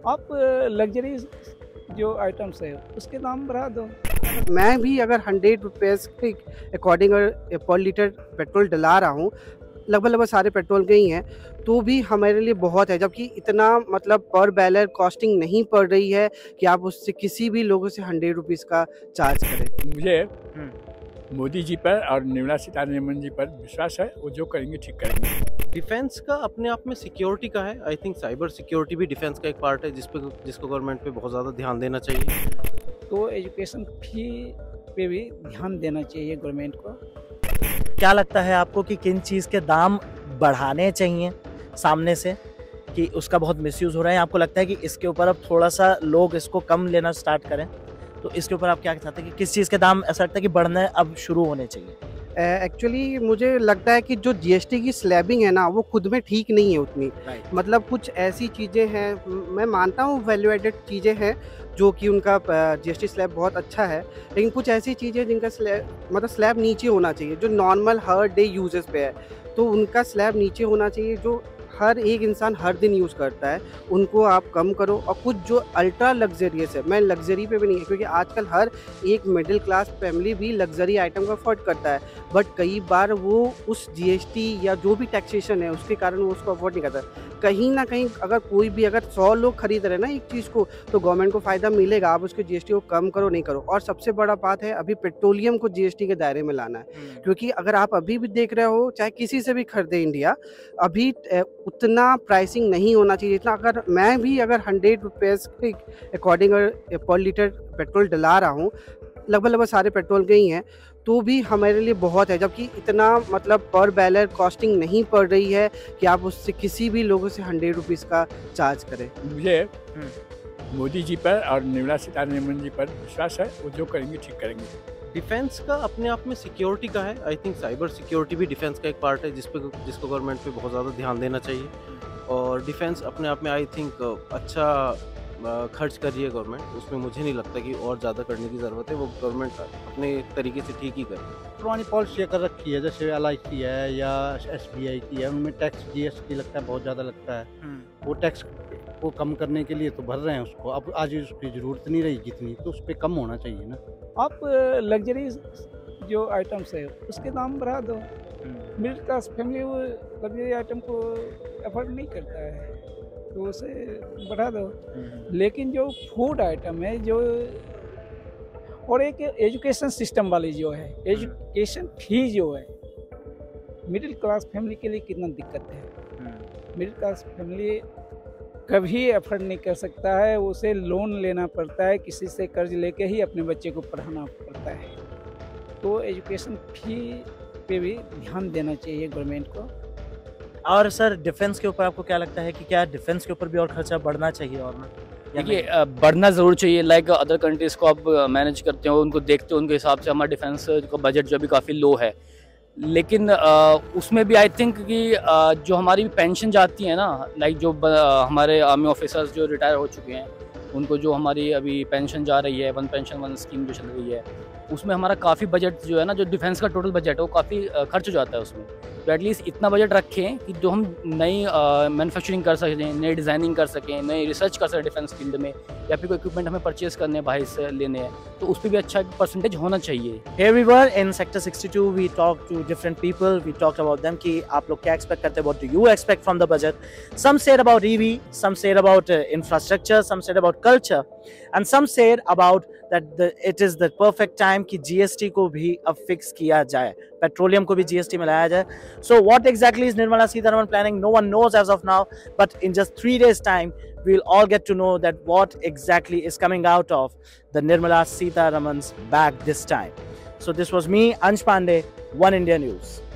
आप लग्जरी जो आइटम्स है उसके दाम बढ़ा दो। मैं भी अगर 100 रुपीज़ के अकॉर्डिंग पर लीटर पेट्रोल डला रहा हूँ, लगभग सारे पेट्रोल के ही हैं, तो भी हमारे लिए बहुत है। जबकि इतना मतलब पर बैरल कॉस्टिंग नहीं पड़ रही है कि आप उससे किसी भी लोगों से 100 रुपीज़ का चार्ज करें। मुझे मोदी जी पर और निर्मला सीतारमण जी पर विश्वास है, वो जो करेंगे ठीक करेंगे। डिफेंस का अपने आप में सिक्योरिटी का है। आई थिंक साइबर सिक्योरिटी भी डिफेंस का एक पार्ट है जिसको गवर्नमेंट पे बहुत ज़्यादा ध्यान देना चाहिए। तो एजुकेशन फी पे भी ध्यान देना चाहिए गवर्नमेंट को। क्या लगता है आपको कि किन चीज़ के दाम बढ़ाने चाहिए सामने से, कि उसका बहुत मिसयूज़ हो रहा है? आपको लगता है कि इसके ऊपर अब थोड़ा सा लोग इसको कम लेना स्टार्ट करें? तो इसके ऊपर आप क्या चाहते हैं कि किस चीज़ के दाम ऐसा लगता है कि बढ़ने अब शुरू होने चाहिए? एक्चुअली मुझे लगता है कि जो जीएसटी की स्लैबिंग है ना, वो खुद में ठीक नहीं है उतनी। मतलब कुछ ऐसी चीज़ें हैं, मैं मानता हूँ वैल्यू एडेड चीज़ें हैं जो कि उनका जीएसटी स्लैब बहुत अच्छा है, लेकिन कुछ ऐसी चीज़ें जिनका स्लैब नीचे होना चाहिए, जो नॉर्मल हर डे यूजेस पे है, तो उनका स्लैब नीचे होना चाहिए। जो हर एक इंसान हर दिन यूज़ करता है, उनको आप कम करो। और कुछ जो अल्ट्रा लग्जरियस है, मैं लग्जरी पे भी नहीं है, क्योंकि आजकल हर एक मिडिल क्लास फैमिली भी लग्जरी आइटम को अफोर्ड करता है, बट कई बार वो उस जीएसटी या जो भी टैक्सेशन है उसके कारण वो उसको अफोर्ड नहीं करता। कहीं ना कहीं अगर 100 लोग खरीद रहे हैं ना एक चीज़ को, तो गवर्नमेंट को फ़ायदा मिलेगा। आप उसके जीएसटी को कम करो, नहीं करो। और सबसे बड़ा बात है, अभी पेट्रोलियम को जीएसटी के दायरे में लाना है, क्योंकि अगर आप अभी भी देख रहे हो, चाहे किसी से भी खरीदे इंडिया, अभी उतना प्राइसिंग नहीं होना चाहिए जितना। अगर मैं भी अगर 100 रुपीज़ के अकॉर्डिंग पर लीटर पेट्रोल डला रहा हूँ, लगभग सारे पेट्रोल के ही हैं, तो भी हमारे लिए बहुत है। जबकि इतना मतलब पर बैरल कॉस्टिंग नहीं पड़ रही है कि आप उससे किसी भी लोगों से 100 रुपीज़ का चार्ज करें। मुझे मोदी जी पर और निर्मला सीतारमण जी पर विश्वास है, वो जो करेंगे ठीक करेंगे। डिफेंस का अपने आप में सिक्योरिटी का है। आई थिंक साइबर सिक्योरिटी भी डिफेंस का एक पार्ट है जिसको गवर्नमेंट पे बहुत ज़्यादा ध्यान देना चाहिए। और डिफेंस अपने आप में आई थिंक अच्छा खर्च कर रही है गवर्नमेंट, उसमें मुझे नहीं लगता कि और ज़्यादा करने की ज़रूरत है। वो गवर्नमेंट अपने तरीके से ठीक ही करे। पुरानी पॉलिसी कर रखी है, जैसे LIC है या SBI की है, उनमें टैक्स GST लगता है, बहुत ज़्यादा लगता है। वो टैक्स को कम करने के लिए तो भर रहे हैं उसको, अब आज उसकी ज़रूरत नहीं रही जितनी, तो उस पर कम होना चाहिए ना। आप लग्जरी जो आइटम्स है उसके दाम बढ़ा दो। मिडिल क्लास फैमिली वो लग्जरी आइटम को अफोर्ड नहीं करता है, तो उसे बढ़ा दो। लेकिन जो फूड आइटम है, जो और एक एजुकेशन सिस्टम वाली जो है, एजुकेशन फी जो है, मिडिल क्लास फैमिली के लिए कितना दिक्कत है। मिडिल क्लास फैमिली कभी अफोर्ड नहीं कर सकता है, उसे लोन लेना पड़ता है, किसी से कर्ज लेके ही अपने बच्चे को पढ़ाना पड़ता है। तो एजुकेशन फी पे भी ध्यान देना चाहिए गवर्नमेंट को। और सर, डिफेंस के ऊपर आपको क्या लगता है कि क्या डिफेंस के ऊपर भी और खर्चा बढ़ना चाहिए? और ना देखिए, बढ़ना ज़रूर चाहिए। लाइक अदर कंट्रीज़ को आप मैनेज करते हो, उनको देखते हो, उनके हिसाब से हमारा डिफेंस का बजट जो अभी काफ़ी लो है। लेकिन उसमें भी आई थिंक कि जो हमारी पेंशन जाती है ना, लाइक जो हमारे आर्मी ऑफिसर्स जो रिटायर हो चुके हैं, उनको जो हमारी अभी पेंशन जा रही है, वन पेंशन वन स्कीम जो चल रही है, उसमें हमारा काफ़ी बजट जो है ना, जो डिफेंस का टोटल बजट है वो काफ़ी खर्च हो जाता है उसमें। तो एटलीस्ट इतना बजट रखें कि जो हम नई मैन्युफैक्चरिंग कर सकें, नई डिज़ाइनिंग कर सकें, नई रिसर्च कर सकें डिफेंस फील्ड में, या फिर कोई इक्विपमेंट हमें परचेज करने हैं, बाहर से लेने हैं, तो उस पर भी अच्छा परसेंटेज होना चाहिए। Here we were in Sector 62. We talked to different people. We talked about them कि आप लोग क्या expect करते हैं? What do you expect from the budget? Some said about EV, some said about infrastructure, some said about culture, and some said about that it is the perfect time कि GST को भी अब fix किया जाए, petroleum को भी GST में लाया जाए। So what exactly is Nirmala Sitharaman planning? No one knows as of now, but in just 3 days time, we'll all get to know that what exactly is coming out of the Nirmala Sitharaman's bag this time. So this was me, Ansh Pandey, One India News.